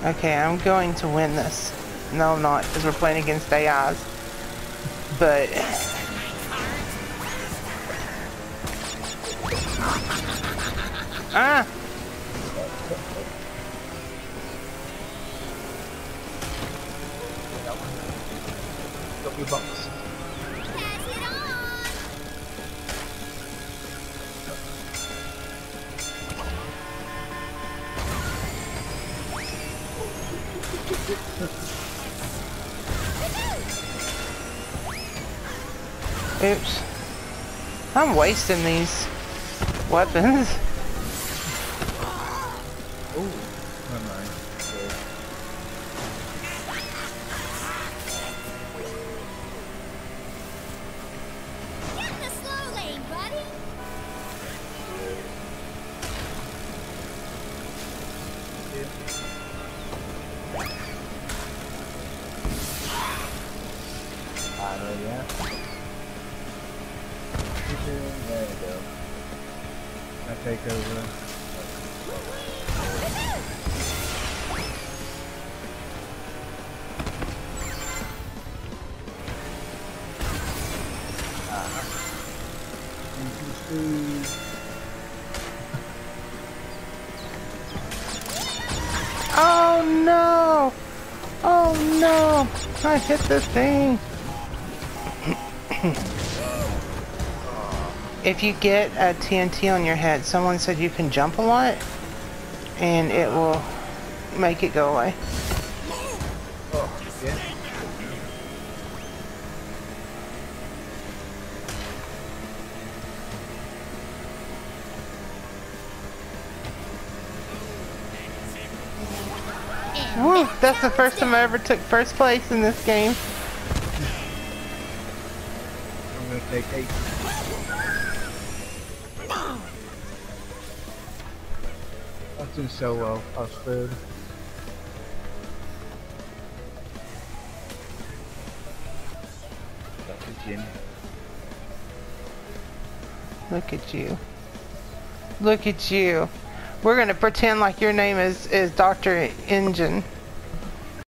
Okay, I'm going to win this. No, I'm not, because we're playing against AIs. But... Ah! Got your box. Oops. I'm wasting these weapons. Oh, never mind. Get in the slow lane, buddy. Yeah. There you go. I take over. Oh no! Oh no! I hit the thing! If you get a TNT on your head, someone said you can jump a lot and it will make it go away. Oh, yeah. Woo, that's the first time I ever took first place in this game. I'm gonna take 8. That's doing so well. I was third. That's a gin. Look at you. Look at you. We're gonna pretend like your name is Dr. Engine.